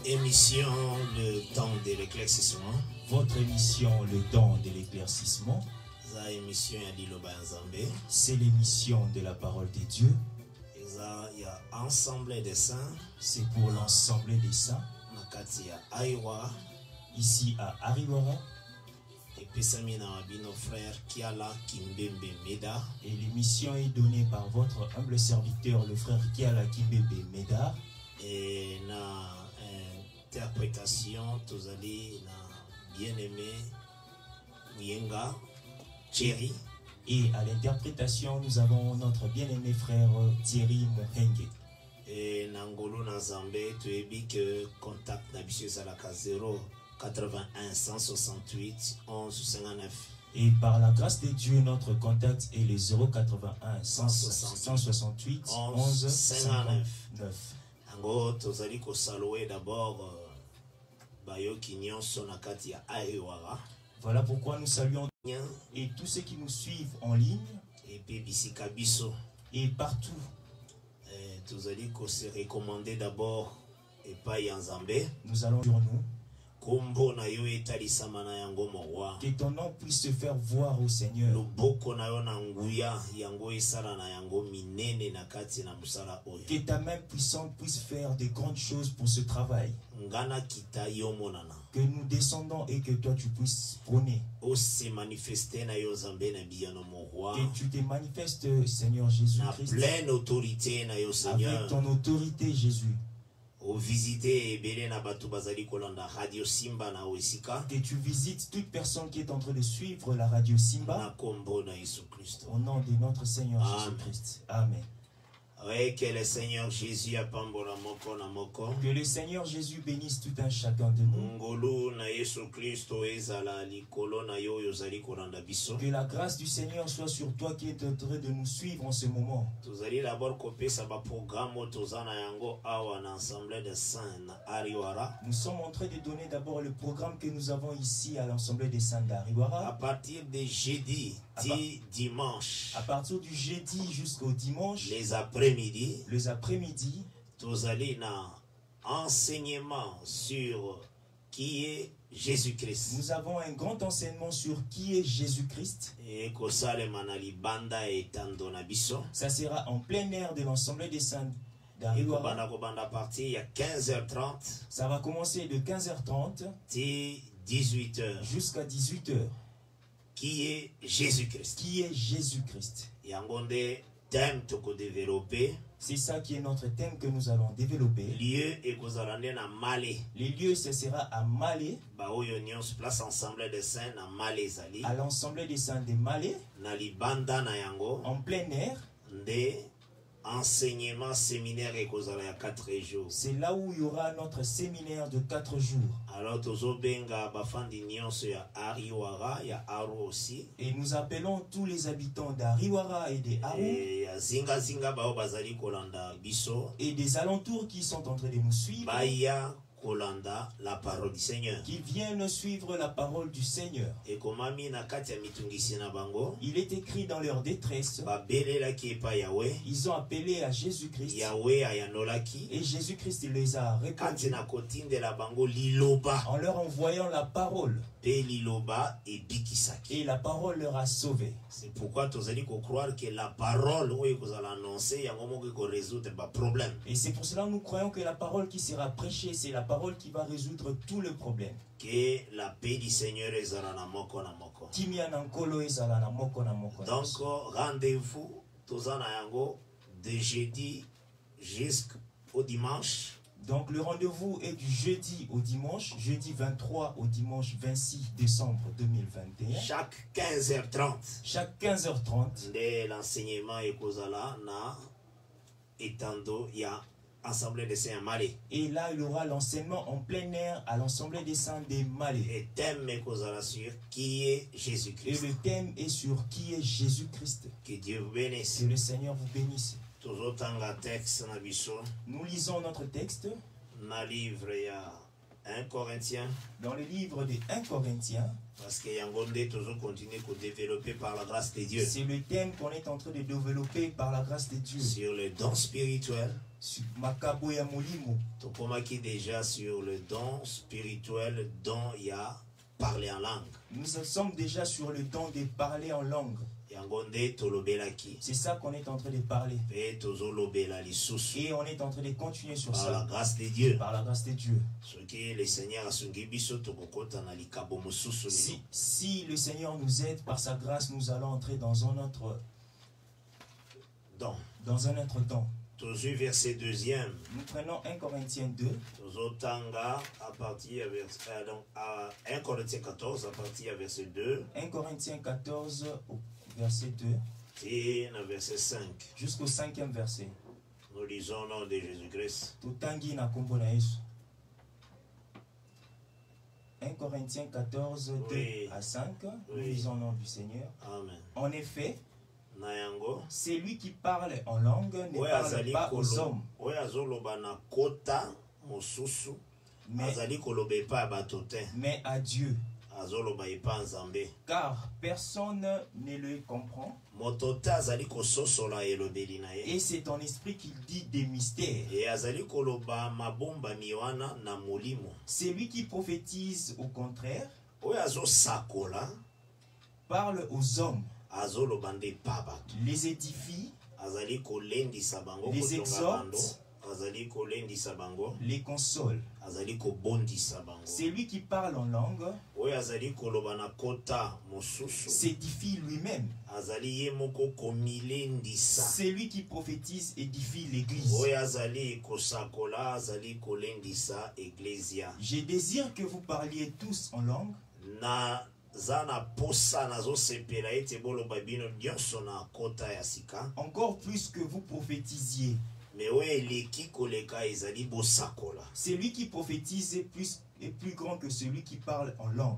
émission, le temps de l'éclaircissement. Votre émission, le temps de l'éclaircissement. C'est l'émission de la parole de Dieu. Il y a ensemble des saints. C'est pour l'ensemble des saints. Ici à Ariwara. Et l'émission est donnée par votre humble serviteur, le frère Kiala Kimbembe Médard. Et na interprétation, tous allez bien-aimé Yenga Thierry. Et à l'interprétation, nous avons notre bien-aimé frère Thierry Mohenge. Et Nangolo Nazambe, tu es dit que contact d'habitude à la 081 168 11 59. Et par la grâce de Dieu, notre contact est le 081 168 11 59. Ango tozali ko saluer d'abord bayo kinyon sonakati ya Ariwara. Voilà pourquoi nous saluons et tous ceux qui nous suivent en ligne et puis bisika biso et partout. Tozali ko se recommander d'abord et pas Yanzambe. Nous allons sur nous. Que ton nom puisse se faire voir au Seigneur. Que ta main puissante puisse faire de grandes choses pour ce travail. Que nous descendons et que toi tu puisses prôner. Que tu te manifestes, Seigneur Jésus-Christ. Pleine autorité, avec ton autorité, Jésus. Au visiter Belena Batu Bazali Kolanda Radio Simba na Oisika. Que tu visites toute personne qui est en train de suivre la radio Simba. Au nom de notre Seigneur Jésus-Christ. Amen. Oui, que le Seigneur Jésus a pambola moko na moko. Que le Seigneur Jésus bénisse tout un chacun de nous. Ngolo na Yesu Christo ezala likolo na yo yozali kolanda biso. Que la grâce du Seigneur soit sur toi qui est en train de nous suivre en ce moment. Tozali d'abord kopesa ba programme tozana yango awa na assemblée des saints na Ariwara. Nous sommes en train de donner d'abord le programme que nous avons ici à l'assemblée des saints d'Ariwara. À partir de jeudi, dimanche. À partir du jeudi jusqu'au dimanche. Les après-midi. Les après-midi. Tous allez na enseignement sur qui est Jésus-Christ. Nous avons un grand enseignement sur qui est Jésus-Christ. Et ça sera en plein air de l'ensemble des saints d'Ariwara. Il y a 15h30. Ça va commencer de 15h30 18h jusqu'à 18h. Qui est Jésus-Christ? Qui est Jésus-Christ? Thème que développer. C'est ça qui est notre thème que nous allons développer. Les lieux, ce sera à Malé. Place ensemble des saints na Malé zali. À l'ensemble des saints de Malé. Na libanda na yango. En plein air. Enseignement séminaire et 4 jours. C'est là où il y aura notre séminaire de 4 jours. Alors tozobenga bafandi nyonso ya Ariwara, ya Aro aussi. Et nous appelons tous les habitants d'Ariwara et de Aro. Et zinga zinga bao bazali kolanda biso. Et des alentours qui sont en train de nous suivre. Baya kolanda la parole du Seigneur. Qui viennent suivre la parole du Seigneur. Et komami na kati ya mitungisi na bango. Il est écrit dans leur détresse. Babelelaki epa Yahweh. Ils ont appelé à Jésus-Christ. Yahweh ayanolaki. Et Jésus-Christ les a répondu. Kati na kotinde la bango liloba. En leur envoyant la parole. Pe liloba et bikisaki. Et la parole leur a sauvé. C'est pourquoi tozali ko croire que la parole oyo kozala annoncer yango moko ko résoudre ba problème. Et c'est pour cela que nous croyons que la parole qui sera prêchée, c'est la parole qui va résoudre tout le problème. Que la paix du Seigneur ezala na moko na moko. Timia na nkolo ezala na moko na moko. Donc rendez-vous tozana yango de jeudi jusqu'au dimanche. Donc le rendez-vous est du jeudi au dimanche, jeudi 23 au dimanche 26 décembre 2021. Chaque 15h30. Chaque 15h30. De l'enseignement et kozala na etando ya Assemblée des saints à Malé. Et là il y aura l'enseignement en plein air à l'Assemblée des saints de Malé. Et thème est kozala sur qui est Jésus-Christ. Et le thème est sur qui est Jésus-Christ. Que Dieu vous bénisse. Que le Seigneur vous bénisse. Nous lisons notre texte. Dans le livre, il y a 1 Corinthiens. Dans le livre de 1 Corinthiens. Parce qu'il y a un gondé toujours continuer à développer par la grâce de Dieu. C'est le thème qu'on est en train de développer par la grâce de Dieu. Sur les dons spirituels. Tokomaki déjà sur le don spirituel dont il y a parlé en langue. Nous sommes déjà sur le don de parler en langue. C'est ça qu'on est en train de parler. Et on est en train de continuer sur ça. Par la grâce de Dieu. Par la grâce de Dieu. Si le Seigneur nous aide par sa grâce, nous allons entrer dans un autre don. Dans un autre don. Verset 2e. Nous prenons 1 Corinthiens 2. À partir à 1 Corinthiens 14 à partir verset 2. 1 Corinthiens 14 verset 2. Et verset 5. Jusqu'au 5e verset. Nous lisons au nom de Jésus-Christ. 1 Corinthiens 14, 2 à 5. Nous lisons au nom du Seigneur. Amen. En effet, c'est lui qui parle en langue ne parle pas aux hommes. Mais à Dieu. Car personne ne le comprend. Et c'est ton esprit qui dit des mystères. C'est lui qui prophétise au contraire. Parle aux hommes. Les édifie. Les exhorte. Les console. C'est lui qui parle en langue. S'édifie lui-même. C'est lui qui prophétise, édifie l'église. Je désire que vous parliez tous en langue. Encore plus que vous prophétisiez. C'est lui qui prophétise est plus grand que celui qui parle en langue.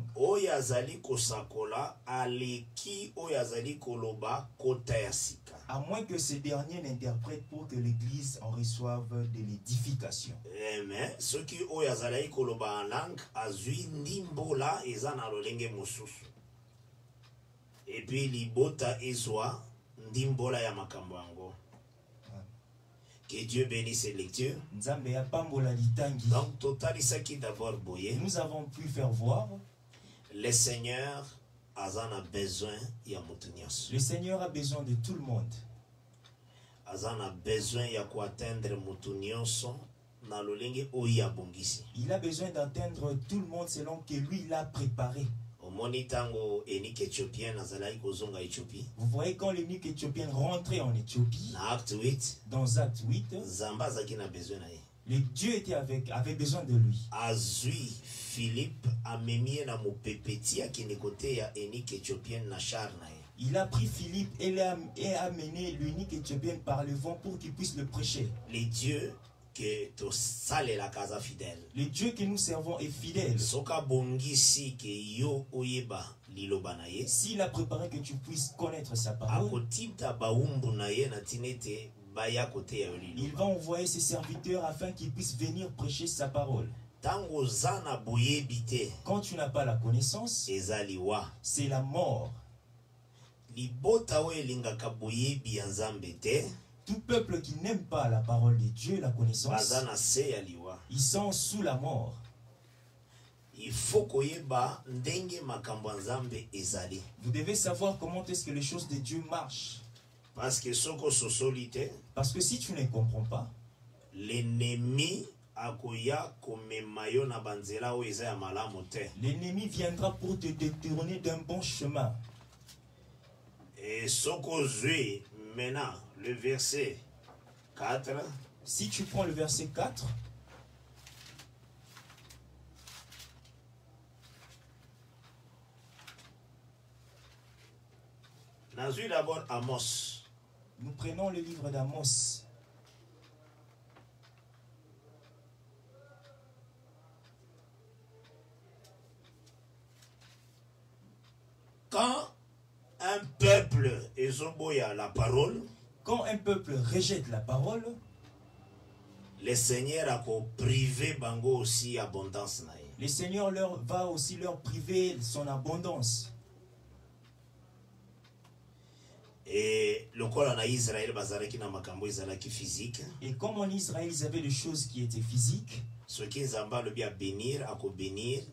À moins que ce dernier n'interprète pour que l'église en reçoive de l'édification. Amen. Ceux qui oyazali koloba en langue azui ndimbola ezana lolenge mosusu. Et puis libota ezwa ndimbola ya makambo yango. Que Dieu bénisse ces lectures. Donc, total Saki d'abord boyé. Nous avons pu faire voir. Le Seigneur a besoin de Le Seigneur a besoin de tout le monde. A besoin de atteindre Moutounionson dans le lingue oya bongisi. Il a besoin d'atteindre tout le monde selon que lui l'a préparé. Vous voyez quand l'énigme éthiopienne rentrait en Éthiopie, dans Acte 8, le Dieu avait besoin de lui. Il a pris Philippe et a amené l'unique éthiopienne par le vent pour qu'il puisse le prêcher. Les dieux que tu sales la casa fidèle. Le Dieu que nous servons est fidèle. S'il a préparé que tu puisses connaître sa parole, il va envoyer ses serviteurs afin qu'ils puissent venir prêcher sa parole. Quand tu n'as pas la connaissance, c'est la mort. Tout peuple qui n'aime pas la parole de Dieu, la connaissance, ils sont sous la mort. Il faut que vous devez savoir comment est-ce que les choses de Dieu marchent. Parce que si tu ne comprends pas, l'ennemi viendra pour te détourner d'un bon chemin. Et maintenant, le verset 4. Si tu prends le verset 4, d'abord Amos. Nous prenons le livre d'Amos. Quand un peuple a la parole, quand un peuple rejette la parole, le Seigneur a privé bango aussi abondance. Le Seigneur va aussi leur priver son abondance. Et physique. Et comme en Israël, ils avaient des choses qui étaient physiques. Ce qui le bien bénir, à bénir.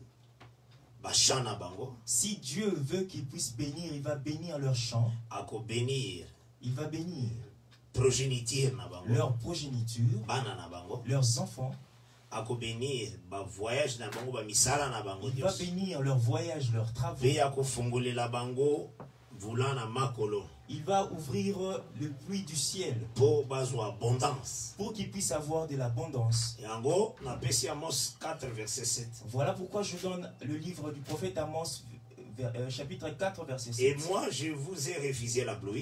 Si Dieu veut qu'ils puissent bénir, il va bénir leur champ. Il va bénir leur progéniture, leurs enfants. Il va bénir leurs voyages, leurs travaux. Il va ouvrir le puits du ciel pour qu'ils puissent avoir de l'abondance. Voilà pourquoi je donne le livre du prophète Amos, chapitre 4, verset 7. Et moi, je vous ai refusé la pluie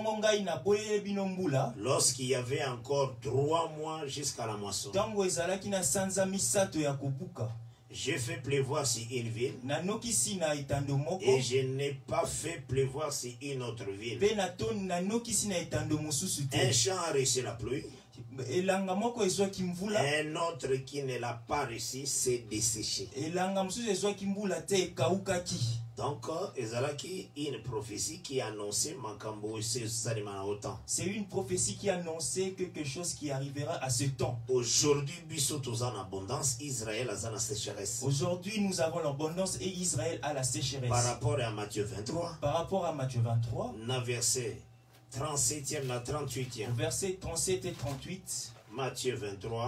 lorsqu'il y avait encore 3 mois jusqu'à la moisson. J'ai fait pleuvoir sur une ville et je n'ai pas fait pleuvoir sur une autre ville. Un champ a reçu la pluie, un autre qui ne l'a pas reçu s'est desséché. Donc, une prophétie qui annonçait c'est une prophétie qui annonçait quelque chose qui arrivera à ce temps. Aujourd'hui, Israël a la sécheresse. Aujourd'hui, nous avons l'abondance et Israël a la sécheresse. Par rapport à Matthieu 23, verset 37e à 38e. Verset 37 et 38. Matthieu 23.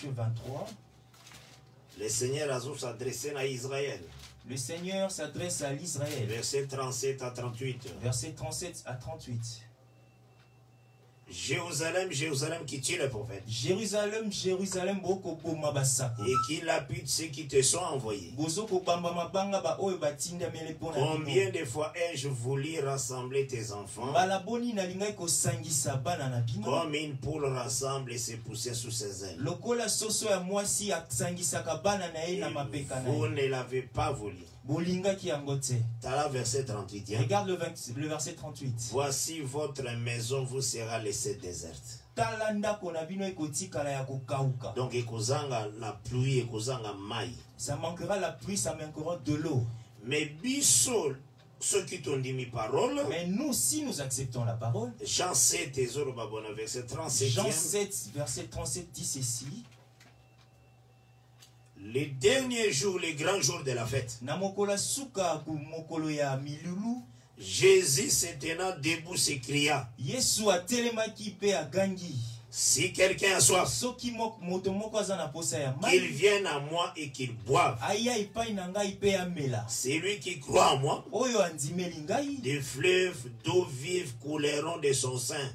Le Seigneur a s'adressé à Israël. Le Seigneur s'adresse à l'Israël. Verset 37 à 38. Verset 37 à 38. Jérusalem, Jérusalem qui tue les prophètes. Jérusalem, Jérusalem, et qui lapide ceux qui te sont envoyés. Combien de fois ai-je voulu rassembler tes enfants comme une poule rassemble ses poussées sous ses ailes. Vous ne l'avez pas voulu. Verset 38. Regarde le verset 38. Voici votre maison vous sera laissée déserte. Donc la pluie, ça manquera la pluie, ça manquera de l'eau. Mais ceux qui t'ont dit mes paroles. Mais nous, si nous acceptons la parole. Jean 7, verset 37. Jean 7, verset 37 dit ceci. Les derniers jours, les grands jours de la fête, Jésus se tenant debout s'écria: si quelqu'un a soif, qu'il vienne à moi et qu'il boive. Celui qui croit en moi, des fleuves d'eau vive couleront de son sein.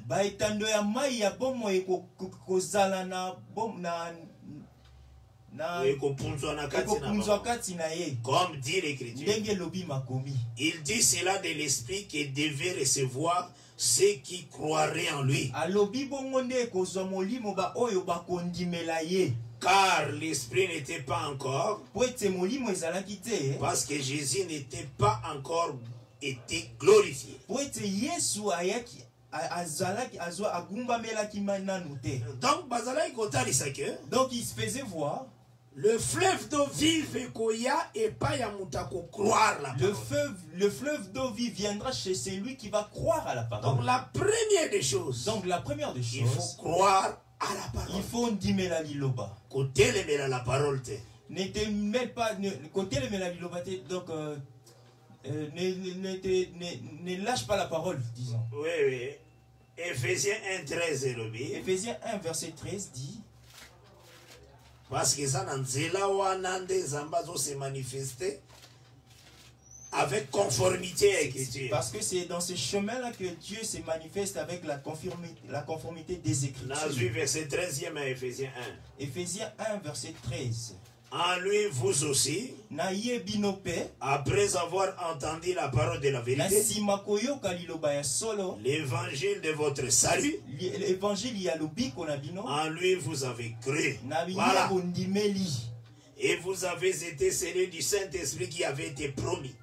Comme dit l'Écriture. Il dit cela de l'Esprit qui devait recevoir ceux qui croiraient en lui. Car l'Esprit n'était pas encore, parce que Jésus n'était pas encore été glorifié. Donc il se faisait voir le fleuve d'eau vive et pas le fleuve d'eau vive viendra chez celui qui va croire à la parole. Donc la première des choses, il faut croire à la parole. Il faut dire la liloba. Côté la parole. Ne te mêle pas, côté la liloba, donc ne lâche pas la parole, disons. Oui. Éphésiens 1, 13. Éphésiens 1, verset 13 dit. Parce que ça se manifester avec conformité à l'Écriture. Parce que c'est dans ce chemin-là que Dieu se manifeste avec la conformité des Écritures. Verset 13 à Éphésiens 1. Éphésiens 1, verset 13. En lui, vous aussi, après avoir entendu la parole de la vérité, l'évangile de votre salut, en lui, vous avez cru. Voilà. Et vous avez été scellés du Saint-Esprit qui avait été promis.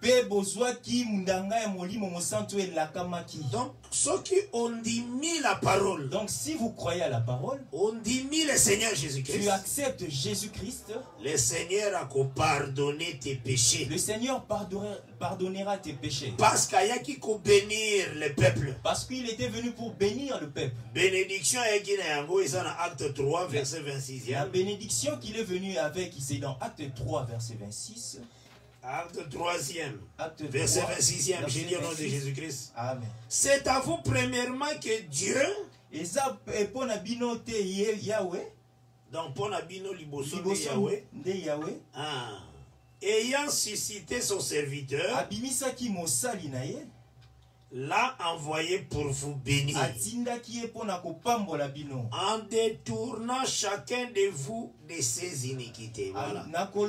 Donc, ceux qui ont dit la parole. Donc, si vous croyez à la parole, on dit le Seigneur Jésus-Christ. Tu acceptes Jésus-Christ. Le Seigneur a pardonné tes péchés. Le Seigneur pardonnera tes péchés. Parce qu'il faut bénir le peuple. Parce qu'il était venu pour bénir le peuple. Bénédiction est dans Acte 3, verset 26. La bénédiction qu'il est venu avec, c'est dans Acte 3, verset 26. Acte 3e, verset 26e, j'ai dit au nom de Jésus-Christ. Amen. C'est à vous premièrement que Dieu. Donc pour Nabino liboso de Yahweh. Ayant suscité son serviteur, l'a envoyé pour vous bénir, en détournant chacun de vous de ses iniquités. Voilà.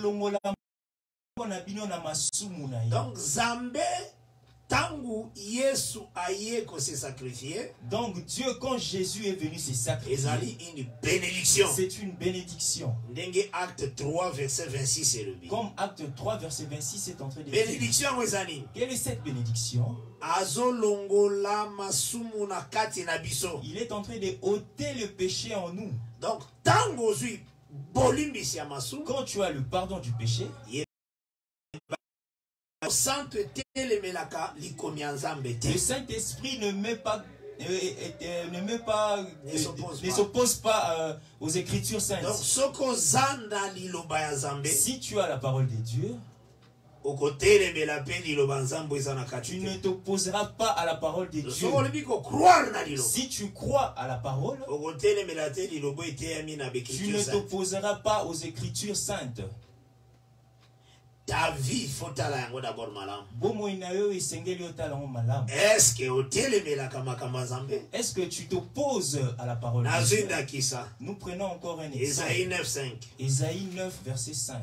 Donc Zambé tangu Yesu aye ko se sacrifier. Donc Dieu, quand Jésus est venu se sacrifier, une bénédiction. C'est une bénédiction. Acte 3 verset 26 c'est le but. Comme Acte 3 verset 26 est en train de bénédiction. Quelle est cette bénédiction? Il est en train de ôter le péché en nous. Donc quand tu as le pardon du péché, le Saint-Esprit ne s'oppose pas aux Écritures saintes. Donc, si tu as la parole de Dieu, tu ne t'opposeras pas à la parole de Dieu. Si tu crois à la parole, tu ne t'opposeras pas aux Écritures saintes. Ta vie, faut d'abord malam. Est-ce que tu t'opposes à la parole de Dieu? Nous prenons encore un exemple. Ésaïe 9:5. Ésaïe 9, verset 5.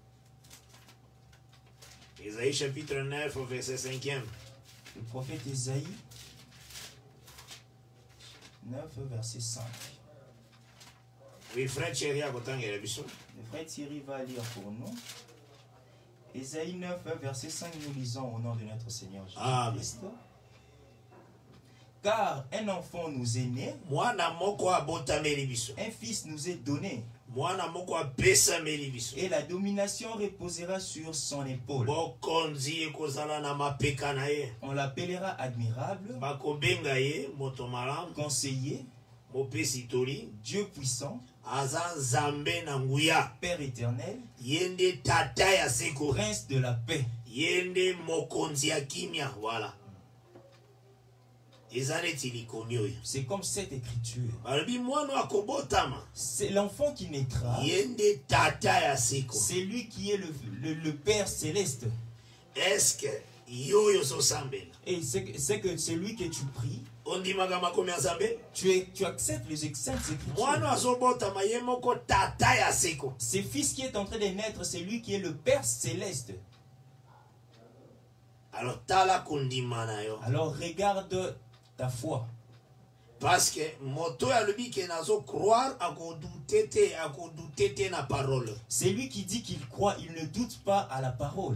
Ésaïe chapitre 9, verset 5e. Le prophète Ésaïe 9, verset 5. Oui, frère Thierry, le frère Thierry va lire pour nous. Ésaïe 9, verset 5, nous lisons au nom de notre Seigneur Jésus-Christ. Car un enfant nous est né, un fils nous est donné, et la domination reposera sur son épaule. On l'appellera admirable, conseiller, Dieu puissant, Père éternel, Prince de la paix. Voilà. C'est comme cette écriture. C'est l'enfant qui naîtra. C'est lui qui est le Père céleste. Est-ce que et c'est que c'est lui que tu pries. Tu acceptes les saintes écritures. Ce fils qui est en train de naître, c'est lui qui est le Père céleste. Alors regarde ta foi. Parce que c'est lui qui dit qu'il croit, il ne doute pas à la parole.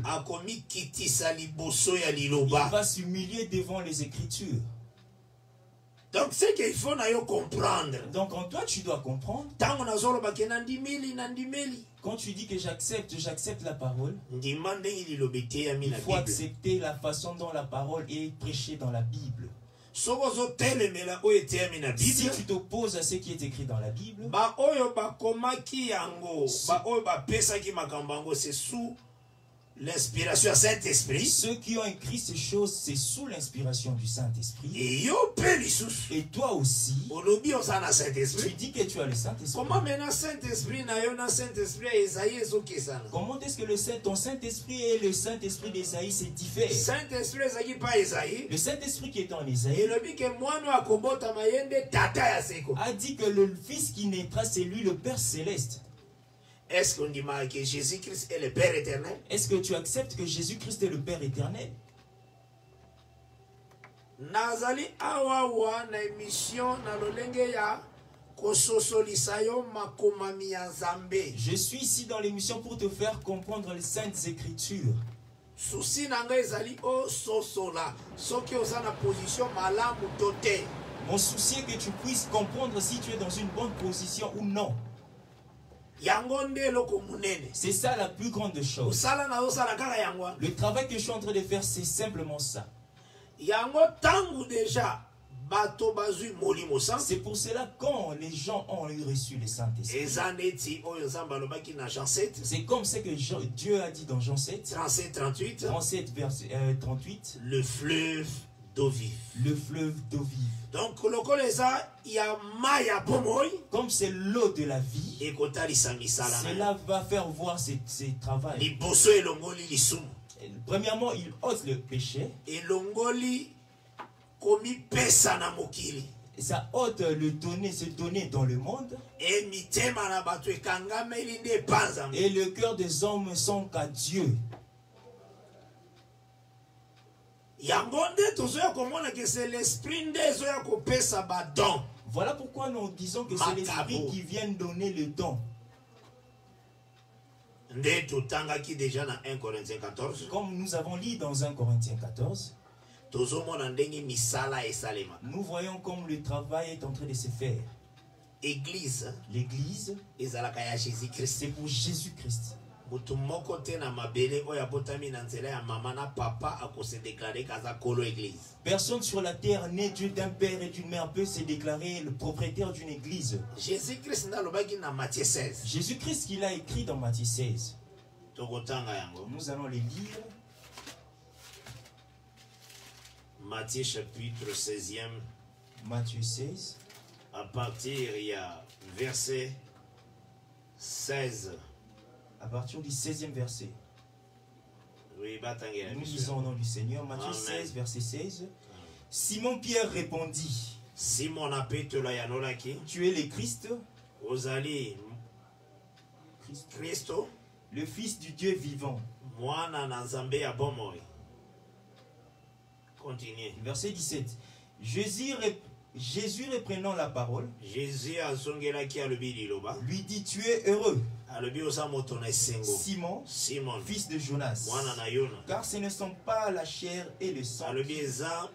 Il va s'humilier devant les Écritures. Donc c'est qu'il faut comprendre. Donc en toi tu dois comprendre. Quand tu dis que j'accepte la parole, il faut accepter la façon dont la parole est prêchée dans la Bible. Si tu t'opposes à ce qui est écrit dans la Bible, c'est sous l'inspiration du Saint-Esprit. Ceux qui ont écrit ces choses, c'est sous l'inspiration du Saint-Esprit. Et toi aussi, tu dis que tu as le Saint-Esprit. Comment est-ce que ton Saint-Esprit et le Saint-Esprit d'Ésaïe se diffèrent? Le Saint-Esprit qui est en Ésaïe a dit que le Fils qui naîtra, c'est lui le Père céleste. Est-ce qu'on dit que Jésus-Christ est le Père éternel? Est-ce que tu acceptes que Jésus-Christ est le Père éternel? Nazali awawa na émission na lolenge ya kososolisayo makomami ya Nzambe. Je suis ici dans l'émission pour te faire comprendre les saintes écritures. Souci nanga ezali o sosola soki oza na position malamu tote. Mon souci est que tu puisses comprendre si tu es dans une bonne position ou non. C'est ça la plus grande chose. Le travail que je suis en train de faire, c'est simplement ça. C'est pour cela quand les gens ont reçu le Saint-Esprit. C'est comme ce que Dieu a dit dans Jean 7, 37, verset 38. Le fleuve d'eau vive. Le fleuve d'eau vive. Donc, comme c'est l'eau de la vie, cela va faire voir ses travails. Premièrement, il ôte le péché. Et ça ôte le donner, se donner dans le monde. Et le cœur des hommes sont qu'à Dieu. Voilà pourquoi nous disons que c'est l'esprit qui vient donner le don. Comme nous avons lu dans 1 Corinthiens 14, nous voyons comme le travail est en train de se faire. L'église, c'est pour Jésus-Christ. Personne sur la terre né d'un père et d'une mère peut se déclarer le propriétaire d'une église. Jésus-Christ qu'il a écrit dans Matthieu 16. Nous allons les lire. Matthieu chapitre 16e. Matthieu 16. À partir, il y a verset 16. À partir du 16e verset. Oui, nous lisons au nom du Seigneur. Matthieu 16, verset 16. Simon Pierre répondit. Simon tu es le Christ. Ozali Christo. Le Fils du Dieu vivant. Continuez. Verset 17. Jésus reprenant la parole, lui dit, tu es heureux, Simon, fils de Jonas, car ce ne sont pas la chair et le sang qui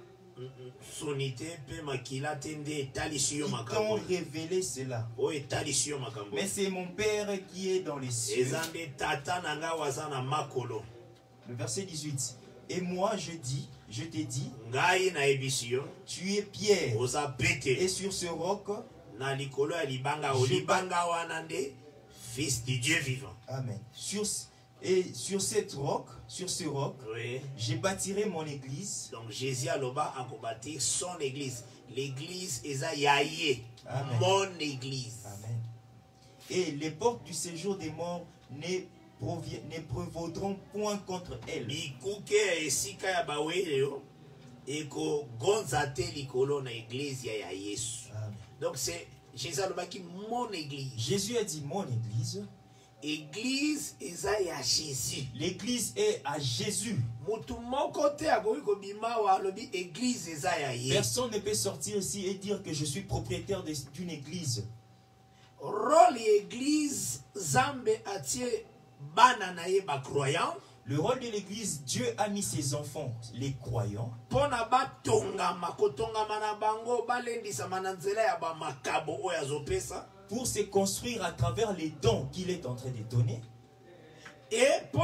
t'ont révélé cela, mais c'est mon Père qui est dans les cieux. Le verset 18. Et moi je t'ai dit, tu es Pierre, et sur ce roc, Fils du Dieu vivant. Amen. Sur ce roc, oui, je bâtirai mon église. Donc Jésus a bâti son église. L'église est mon église. Amen. Et les portes du séjour des morts ne prévaudront point contre elle. Donc c'est Jésus a dit mon église. Jésus a dit mon église. Église est à Jésus. L'église est à Jésus. Personne ne peut sortir ici et dire que je suis propriétaire d'une église. Rôle église Zambe atie bana na ye ba croyant. Le rôle de l'église, Dieu a mis ses enfants, les croyants, pour se construire à travers les dons qu'il est en train de donner. Et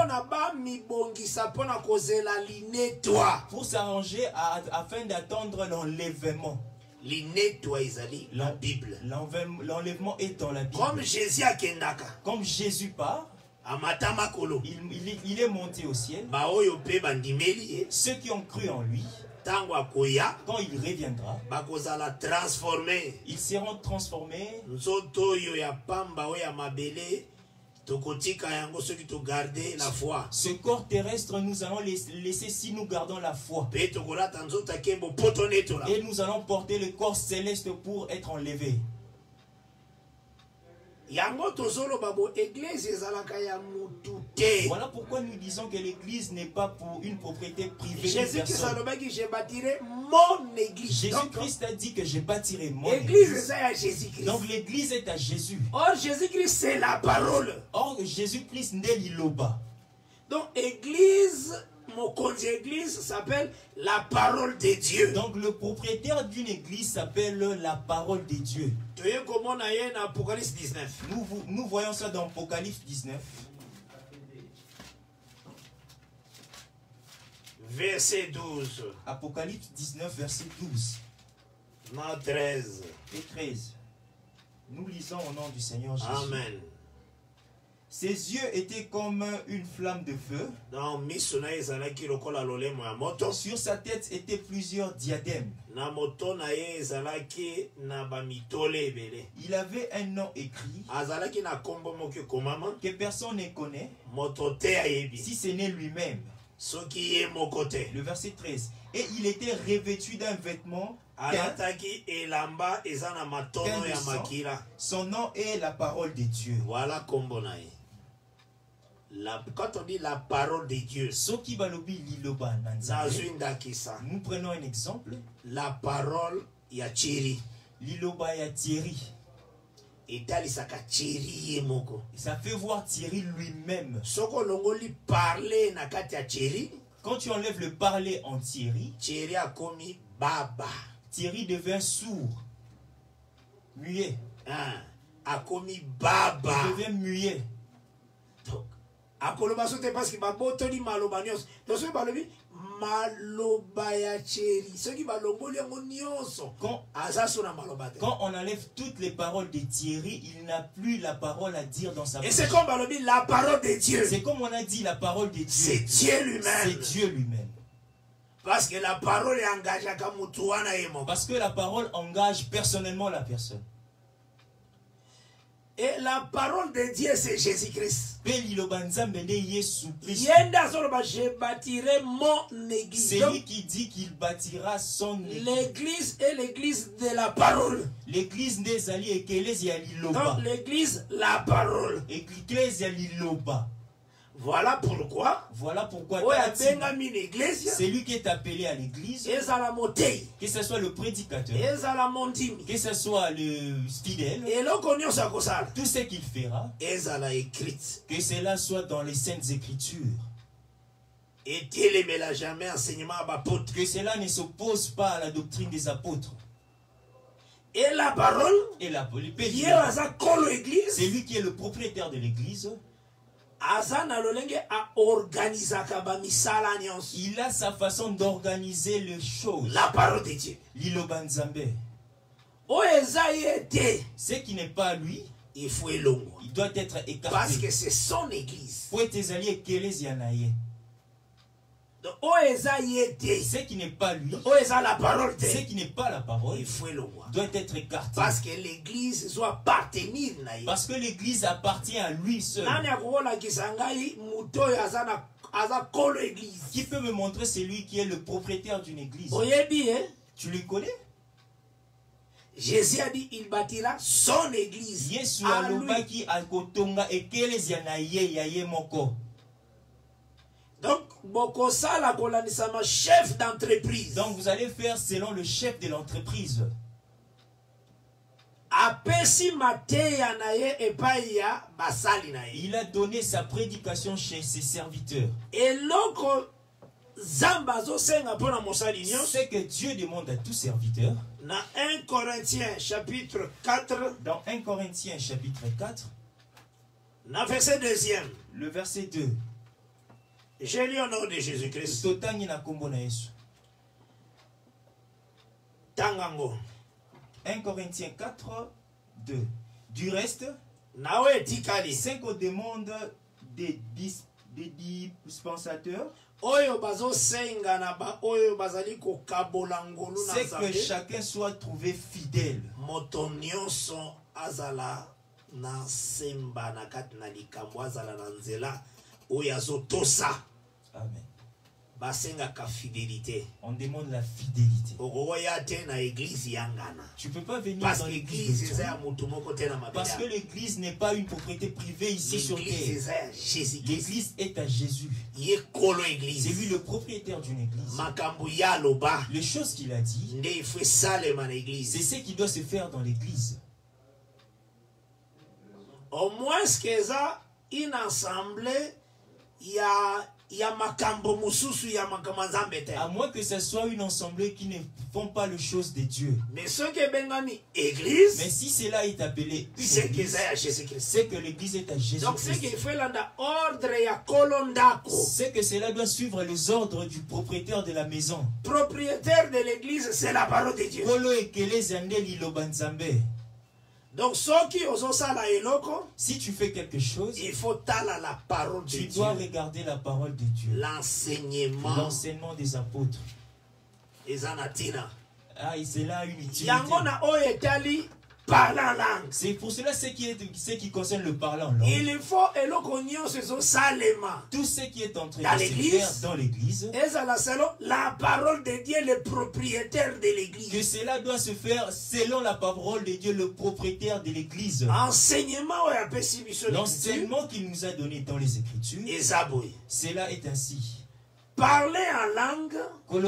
pour s'arranger afin d'attendre l'enlèvement. La Bible. L'enlèvement est dans la Bible. Comme Jésus part, il est monté au ciel. Ceux qui ont cru en lui, quand il reviendra, ils seront transformés. Ce corps terrestre, nous allons laisser si nous gardons la foi. Et nous allons porter le corps céleste pour être enlevé. Voilà pourquoi nous disons que l'église n'est pas pour une propriété privée. Jésus-Christ a dit que je bâtirai mon église. Donc l'église est à Jésus. Or Jésus-Christ c'est la parole. Or Jésus-Christ n'est l'iloba. Donc église église s'appelle la parole de Dieu. Donc le propriétaire d'une église s'appelle la parole de Dieu. Apocalypse 19. Nous voyons ça dans Apocalypse 19. Verset 12. Apocalypse 19, verset 12. 13. Et 13. Nous lisons au nom du Seigneur Jésus. Amen. Ses yeux étaient comme une flamme de feu. Sur sa tête étaient plusieurs diadèmes. Il avait un nom écrit que personne ne connaît, si ce n'est lui-même. Le verset 13. Et il était revêtu d'un vêtement. Son nom est la parole de Dieu. Voilà quand on dit la parole de Dieu, nous prenons un exemple. La parole ya Thierry. Liloba ya Thierry. Ça fait voir Thierry lui-même. Quand tu enlèves le parler en Thierry, Thierry a commis baba. Thierry devient sourd, muet. A commis baba. Il devient muet. Parce que botoli maloba nyonso. Donc ce balobi maloba ya Thierry. Ce qui balongoli yango nyonso. Quand on enlève toutes les paroles de Thierry, il n'a plus la parole à dire dans sa bouche. Et c'est comme balobi la parole de Dieu. C'est comme on a dit la parole de Dieu. C'est Dieu lui-même. C'est Dieu lui-même. Parce que la parole engage à mutuana emo. Parce que la parole engage personnellement la personne. Et la parole de Dieu, c'est Jésus-Christ. Je bâtirai mon église. C'est lui qui dit qu'il bâtira son église. L'église est l'église de la parole. L'église des alliés et l'ecclésia liloba. Donc l'église, la parole. Ecclésia liloba. Voilà pourquoi c'est lui qui est appelé à l'église, que ce soit le prédicateur, que ce soit le fidèle, tout ce qu'il fera, que cela soit dans les saintes écritures, que cela ne s'oppose pas à la doctrine des apôtres. Et la parole, c'est lui qui est le propriétaire de l'église. Il a sa façon d'organiser les choses. La parole de Dieu. Ce qui n'est pas lui, il doit être écarté. Parce que c'est son église. Ce qui n'est pas lui, ce qui n'est pas la parole, doit être écarté. Parce que l'église doit appartenir. Parce que l'église appartient à lui seul. Qui peut me montrer celui qui est le propriétaire d'une église? Tu le connais? Jésus a dit il bâtira son église. À lui. Donc, chef d'entreprise. Donc, vous allez faire selon le chef de l'entreprise. Il a donné sa prédication chez ses serviteurs. Et ce que Dieu demande à tout serviteur. Dans 1 Corinthiens chapitre 4. Dans 1 Corinthiens chapitre 4. Verset 2e. Le verset 2. Je lis au nom de Jésus-Christ. Tangango. 1 Corinthiens 4, 2. Du reste, 5 demandent des dispensateurs. C'est que chacun soit trouvé fidèle. Amen. On demande la fidélité. Tu ne peux pas venir dans l'église parce que l'église n'est pas une propriété privée ici sur terre. L'église est à Jésus. C'est lui le propriétaire d'une église. Les choses qu'il a dit, c'est ce qui doit se faire dans l'église. Au moins, ce qu'il y a une assemblée, il y a À moins que ce soit une assemblée qui ne font pas les choses de Dieu. Mais si cela est appelé une église, c'est que l'église est à Jésus-Christ. C'est que cela doit suivre les ordres du propriétaire de la maison. Propriétaire de l'église, c'est la parole de Dieu. Donc, si tu fais quelque chose, il faut la parole de Dieu. Tu dois regarder la parole de Dieu. L'enseignement des apôtres. Et Zanatina. Ah, c'est là une utilité. Parler en langue. C'est pour cela ce qui concerne le parler en langue. Il faut tout ce qui est en train de se faire dans l'église. La parole de Dieu, le propriétaire de l'église. Que cela doit se faire selon la parole de Dieu, le propriétaire de l'église. L'enseignement qu'il nous a donné dans les Écritures. Cela est ainsi. Parler en langue.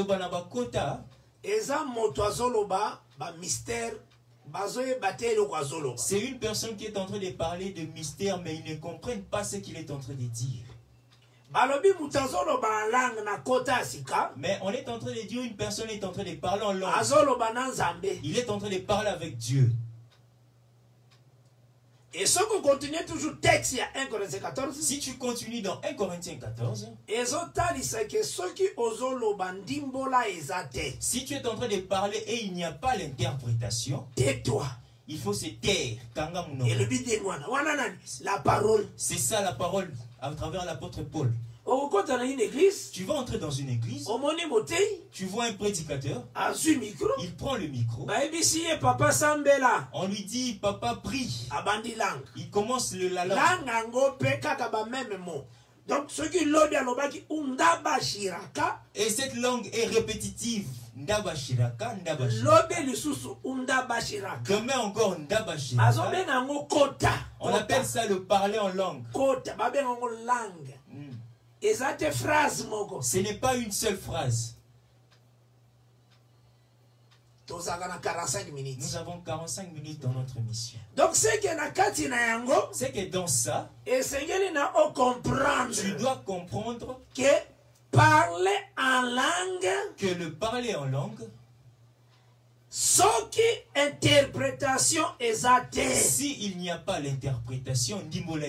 Mystère. C'est une personne qui est en train de parler de mystère, mais ils ne comprennent pas ce qu'il est en train de dire. Mais on est en train de dire, une personne est en train de parler en langue. Il est en train de parler avec Dieu. Et si on continue toujours texte, il y a 1 Corinthiens 14. Si tu continues dans 1 Corinthiens 14, si tu es en train de parler et il n'y a pas l'interprétation, tais-toi. Il faut se taire. Et le but de la parole. C'est ça la parole à travers l'apôtre Paul. Tu vas entrer dans une église. Tu vois un prédicateur. Il prend le micro. On lui dit, papa prie. Il commence la langue. Donc, et cette langue est répétitive. Ndabashiraka, demain encore Ndabashiraka. On appelle ça le parler en langue. Ce n'est pas une seule phrase. Nous avons 45 minutes dans notre mission. Donc c'est que dans ça, tu dois comprendre que parler en langue, que le parler en langue, sans interprétation exacte. Si il n'y a pas l'interprétation,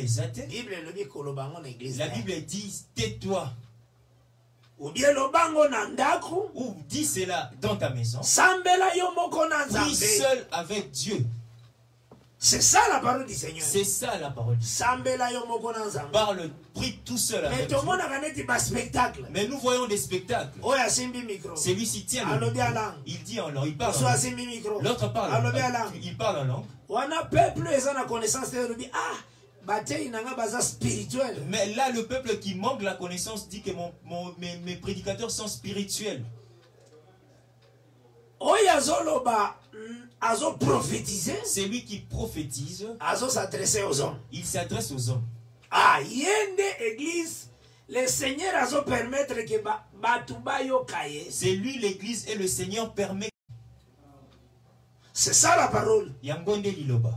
la Bible dit tais-toi. Ou bien ou dis cela dans ta maison. Prie seul avec Dieu. C'est ça la parole du Seigneur. C'est ça la parole du Seigneur. Parle, prie tout seul avec Dieu. Mais nous voyons des spectacles. Celui-ci tient le micro. Il dit en langue. Il parle en langue. L'autre parle en langue. Il parle en langue. Mais là, le peuple qui manque la connaissance dit que mes prédicateurs sont spirituels. C'est lui qui prophétise. Il s'adresse aux hommes. Ah, yende église, le Seigneur a permettre que c'est lui l'église et le Seigneur permet. C'est ça la parole. Yangonde liloba.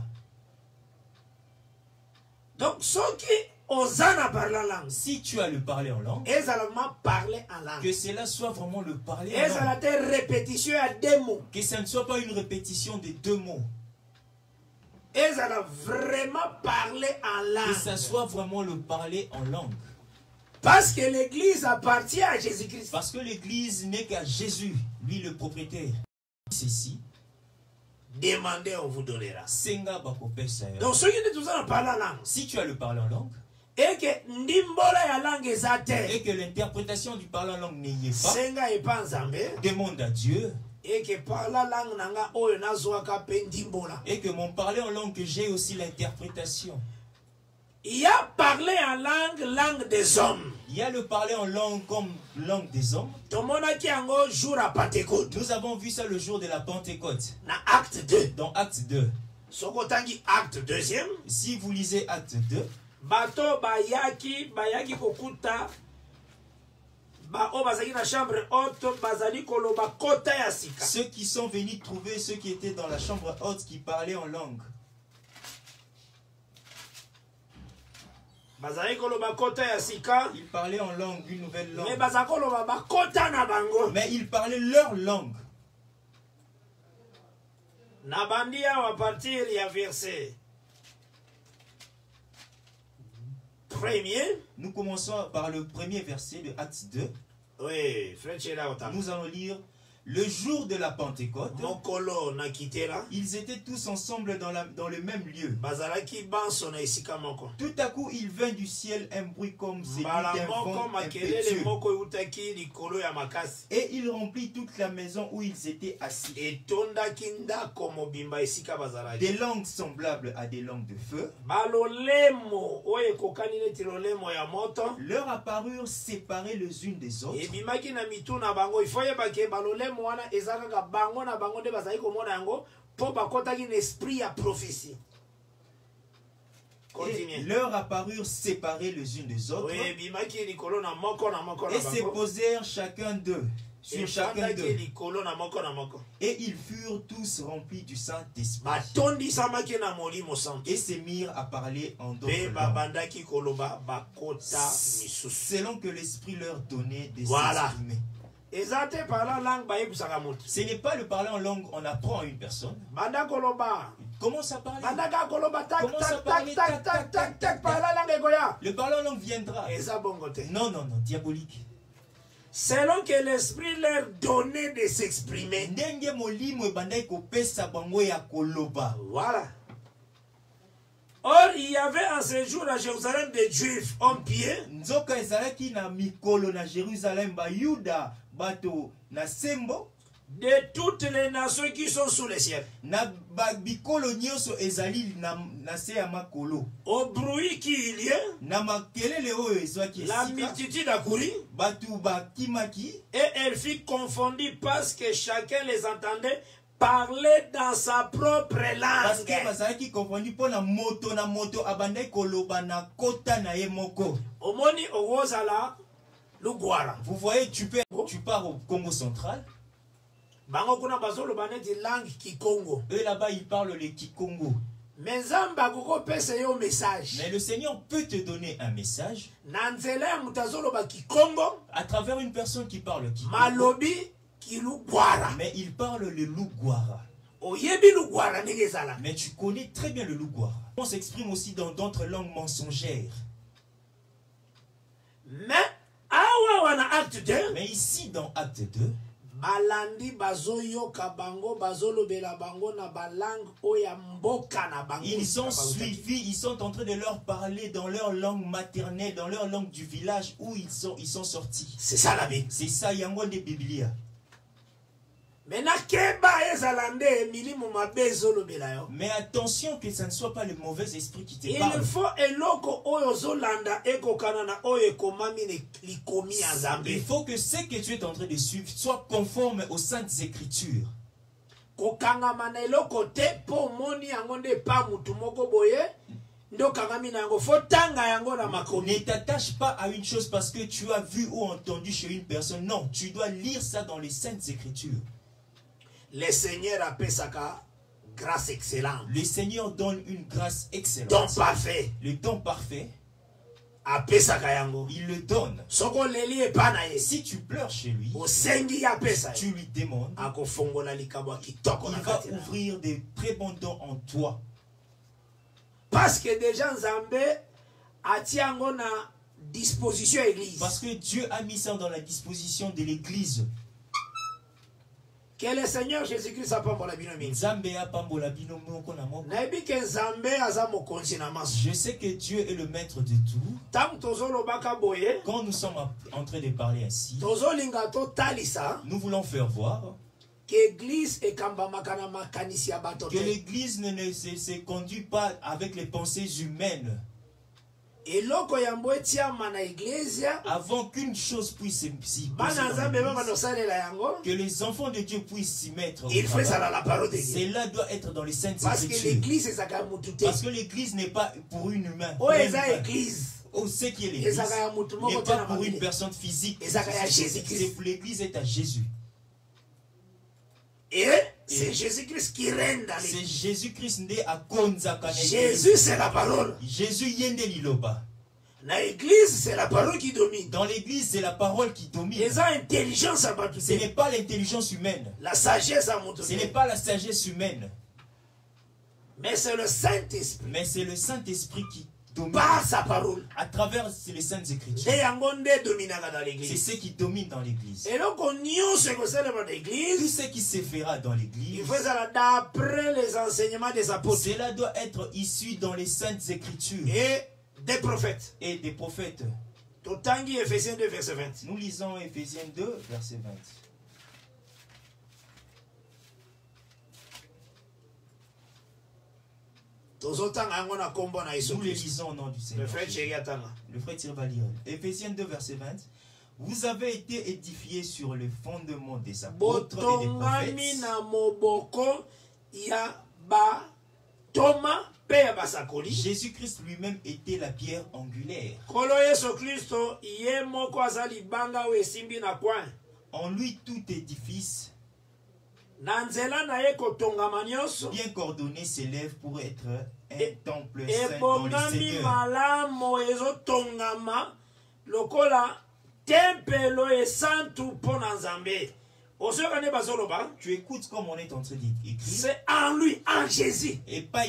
Donc, ceux qui osent parler en langue, si tu as le parler en langue, parler en langue, que cela soit vraiment le parler en langue, répétition à 2 mots, que ça ne soit pas une répétition de 2 mots, vraiment parler en langue, que ça soit vraiment le parler en langue. Parce que l'église appartient à Jésus-Christ. Parce que l'église n'est qu'à Jésus, lui le propriétaire. Ceci. Demandez, on vous donnera. Donc, ceux qui nous ont parlé en langue, si tu as le parler en langue, et que l'interprétation du parler en langue n'y est pas, demande à Dieu. Et que mon parler en langue, que j'ai aussi l'interprétation. Il y a parlé en langue des hommes. Il y a le parler en langue comme langue des hommes. Nous avons vu ça le jour de la Pentecôte. Dans Acte 2. Acte 2e. Si vous lisez Acte 2. Ceux qui sont venus trouver ceux qui étaient dans la chambre haute qui parlaient en langue. Ils parlaient en langue, une nouvelle langue. Mais ils parlaient leur langue. À partir du verset premier. Nous commençons par le premier verset de Actes 2. Oui, nous allons lire. Le jour de la Pentecôte, ils étaient tous ensemble dans le même lieu. Tout à coup, il vint du ciel un bruit comme celui d'un vent impétueux. Et il remplit toute la maison où ils étaient assis. Des langues semblables à des langues de feu leur apparurent séparées les unes des autres. Et leur apparurent séparés les unes des autres et se posèrent chacun d'eux sur chacun d'eux. Et ils furent tous remplis du Saint-Esprit et se mirent à parler en d'autres langues selon que l'Esprit leur donnait de s'exprimer. Ce n'est pas le parler en langue, on apprend à une personne. Commence à parler. Le parler en langue viendra. Non, non, non, diabolique. Selon que l'Esprit leur donnait de s'exprimer. Voilà. Or, il y avait en ce jour à Jérusalem des Juifs en pied. De toutes les nations qui sont sous les cieux. Au bruit qu'il y a, la multitude accourit. Et elle fut confondue parce que chacun les entendait parler dans sa propre langue. Vous voyez, tu pars au Congo central. Eux là-bas, ils parlent le Kikongo. Mais le Seigneur peut te donner un message à travers une personne qui parle Kikongo. Mais il parle le Lugwara. Mais tu connais très bien le Lugwara. On s'exprime aussi dans d'autres langues mensongères. Mais ici dans Acte 2, ils ont suivi, ils sont en train de leur parler dans leur langue maternelle, dans leur langue du village où ils sont sortis. C'est ça la Bible. C'est ça, Yango de Biblia. Mais attention que ça ne soit pas le mauvais esprit qui te parle. Il faut que ce que tu es en train de suivre soit conforme aux Saintes Écritures. Ne t'attache pas à une chose parce que tu as vu ou entendu chez une personne. Non, tu dois lire ça dans les Saintes Écritures. Le Seigneur appelle ça grâce excellente. Le Seigneur donne une grâce excellente. Don parfait. Le don parfait. Il le donne. Si tu pleures chez lui, tu lui demandes, il va ouvrir des très bons dons en toi. Parce que déjà Nzambe a na disposition église. Parce que Dieu a mis ça dans la disposition de l'église. Que le Seigneur Jésus-Christ a pambola binomi. Je sais que Dieu est le maître de tout. Quand nous sommes en train de parler ainsi, nous voulons faire voir que l'église ne se conduit pas avec les pensées humaines. Avant qu'une chose puisse s'y passer, que les enfants de Dieu puissent s'y mettre, cela doit être dans les Saintes Écritures. Parce que l'église n'est pas pour une humain. Ce qui est l'église n'est pas pour une personne physique. L'église est à Jésus. Et c'est Jésus-Christ qui règne dans l'église. C'est Jésus-Christ né à Konzaka. Jésus c'est la parole. Jésus yende liloba. c'est la parole qui domine. Dans l'église, c'est la parole qui domine. Ce n'est pas l'intelligence humaine. La sagesse à Ce n'est pas la sagesse humaine. Mais c'est le Saint-Esprit. Mais c'est le Saint-Esprit qui domine. Par sa parole. À travers les Saintes Écritures. C'est ce qui domine dans l'église. Et donc, tout ce qui se fera dans l'église, il faut ça d'après les enseignements des apôtres. Cela doit être issu dans les Saintes Écritures. Et des prophètes. Et des prophètes. Éphésiens 2, verset 20. Nous lisons Éphésiens 2, verset 20. Nous les lisons au nom du Seigneur. Le frère Thierry va lire. Éphésiens 2, verset 20. Vous avez été édifiés sur le fondement des apôtres et des prophètes. Jésus-Christ lui-même était la pierre angulaire. En lui, tout édifice bien coordonné s'élève pour être un temple saint dans le Seigneur. Tu écoutes comme on est en train d'écrire. C'est en lui, en Jésus. Et pas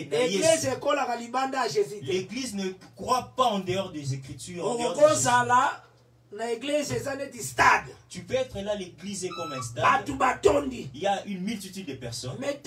L'église ne croit pas en dehors des Écritures. Tu peux être là, l'église est comme un stade. Il y a une multitude de personnes. Mais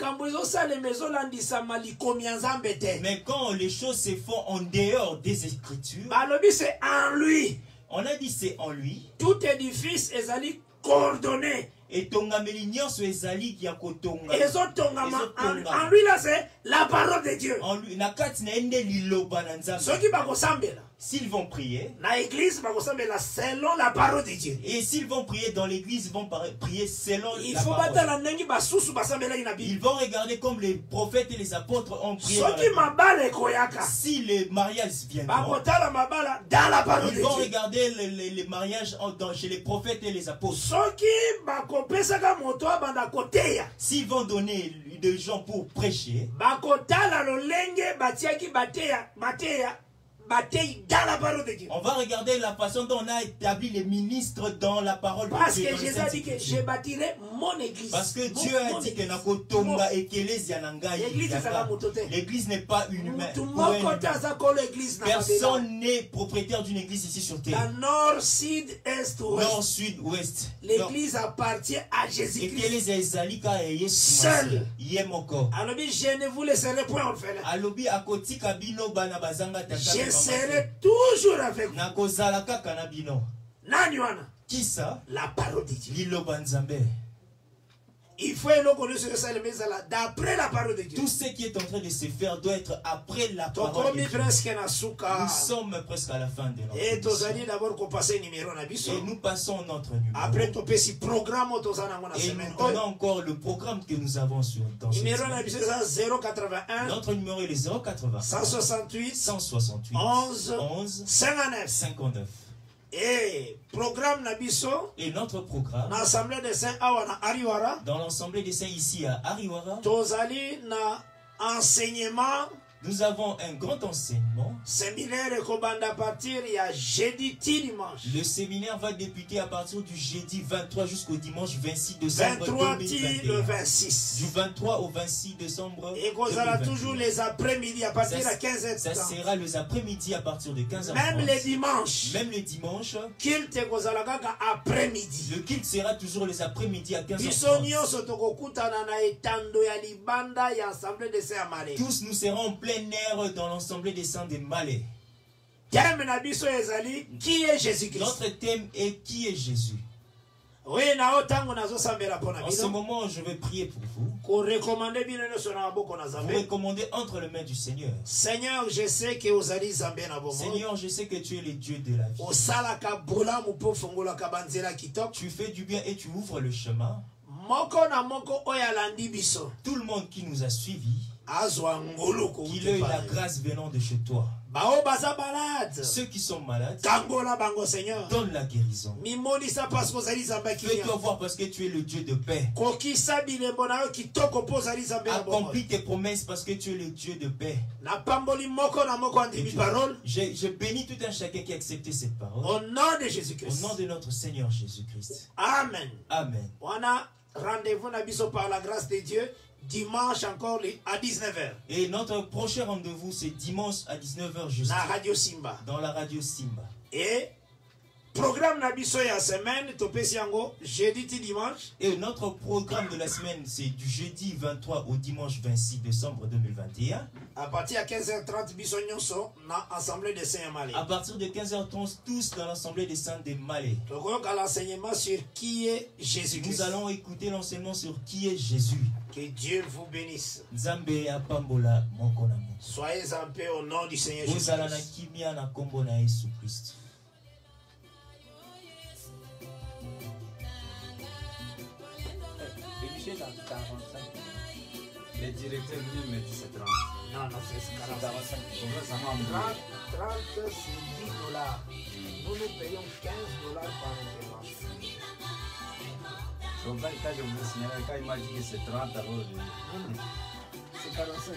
quand les choses se font en dehors des Écritures, c'est en lui. On a dit c'est en lui. Tout édifice est coordonné. Et tongameli nyonso ezali ki ya kotonga. En lui là c'est la parole de Dieu. En lui nakati na ende liloba na nzambe. Soki bakosambela. S'ils vont prier, na église bakosambela selon la parole de Dieu. Et s'ils vont prier dans l'église, ils vont prier selon la parole. Il faut batala ndengi basusu basambela ina Bible. Ils vont regarder comme les prophètes et les apôtres ont prié. Soki mabala ekoyaka. Si les mariages viennent, bakotala mabala dans la parole de Dieu. Ils vont regarder les mariages chez les prophètes et les apôtres. Soki bakopesaka moto abanda koteya. S'ils vont donner des gens pour prêcher, bakotala lolenge batiaki bateya dans la parole de Dieu. On va regarder la façon dont on a établi les ministres dans la parole de Dieu. Parce que Jésus a dit que je bâtirai mon église. Parce que Dieu a dit que l'église n'est pas une humaine. Personne n'est propriétaire d'une église ici sur terre. Nord, sud, est, ouest. Nord, sud, ouest. L'église appartient à Jésus-Christ. Seul. Alors je ne vous laisserai point orphelin. Je serai toujours avec vous. Nani wana? Qui ça? La parole de Dieu. Liloba Nzambe. Il faut éloigner ce que ça d'après la parole de Dieu. Tout ce qui est en train de se faire doit être après la parole de Dieu. Nous sommes presque à la fin de notre émission. Et nous passons notre numéro. Après ton petit programme, et nous donnons encore le programme que nous avons dans ce numéro. Notre numéro est le 080 168 11 59. Et programme Nabiso. Et notre programme. Dans l'Assemblée des Saints à Ariwara. Dans l'Assemblée des Saints ici à Ariwara. Tozali na enseignement. Nous avons un grand enseignement. Séminaire à partir il y a jeudi dimanche. Le séminaire va débuter à partir du jeudi 23 jusqu'au dimanche 26 décembre 2021. Le 26. Du 23 au 26 décembre. Et qu'on aura toujours les après-midi à partir de 15h. Ça sera les après-midi à partir de 15h. Même les dimanches. Même les dimanches. Culte après-midi. Le culte sera toujours les après-midi à 15h. Tous nous serons en plein air dans l'Assemblée des saints de Malais. Qui est Jésus-Christ? Notre thème est qui est Jésus. Oui, en ce moment, je vais prier pour vous. Vous recommandez entre les mains du Seigneur. Seigneur, je sais que vous allez Seigneur, je sais que tu es le Dieu de la vie. Tu fais du bien et tu ouvres le chemin. Tout le monde qui nous a suivis qu'il ait la grâce venant de chez toi. Ceux qui sont malades, donne la guérison. Fais-toi voir parce que tu es le Dieu de paix. Accomplis tes promesses parce que tu es le Dieu de paix. Je bénis tout un chacun qui a accepté cette parole. Au nom de Jésus-Christ. Au nom de notre Seigneur Jésus-Christ. Amen. Amen. On a rendez-vous par la grâce de Dieu. Dimanche encore à 19h. Et notre prochain rendez-vous c'est dimanche à 19h juste. Radio Simba. Dans la radio Simba. Et programme nabiso ya semaine topesi yango jeudi ti dimanche. Et notre programme de la semaine c'est du jeudi 23 au dimanche 26 décembre 2021. À partir de 15h30 biso nyonso na assemblée des saints malais. À partir de 15h30 tous dans l'assemblée des saints des malais. Tokoyoka l'enseignement sur qui est Jésus-Christ. Nous allons écouter l'enseignement sur qui est Jésus. Que Dieu vous bénisse. Nzambe apambola moko na moko. Soyez en paix au nom du Seigneur Jésus. Ozala na kimia na kombo na Yesu Christ. Le directeur lui me dit c'est 30. Non, c'est 45. 30 c'est 10 $. Nous payons 15 $ par intervention. Donc quand je voulais signaler, quand il m'a dit que c'est 30, alors... C'est 45.